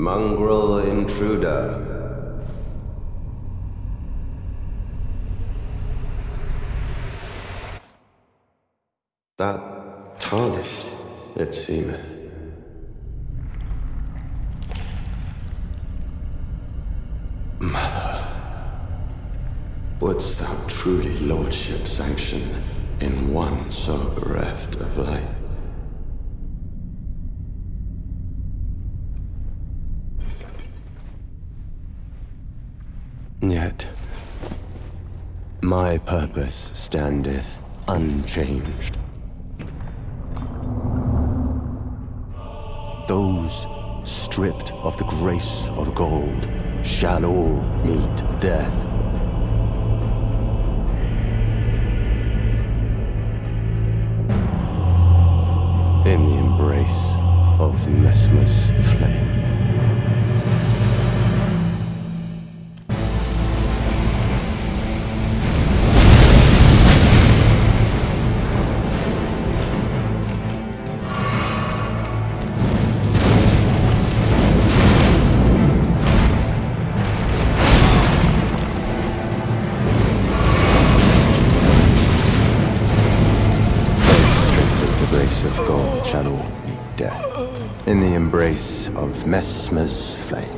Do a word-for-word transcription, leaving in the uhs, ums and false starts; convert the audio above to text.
mongrel intruder. That tarnished, it seemeth. Mother, wouldst thou truly lordship sanction in one so bereft of light? Yet, my purpose standeth unchanged. Those stripped of the grace of gold shall all meet death. In the embrace of Messmer's flame. Of God shall all meet death in the embrace of Messmer's flame.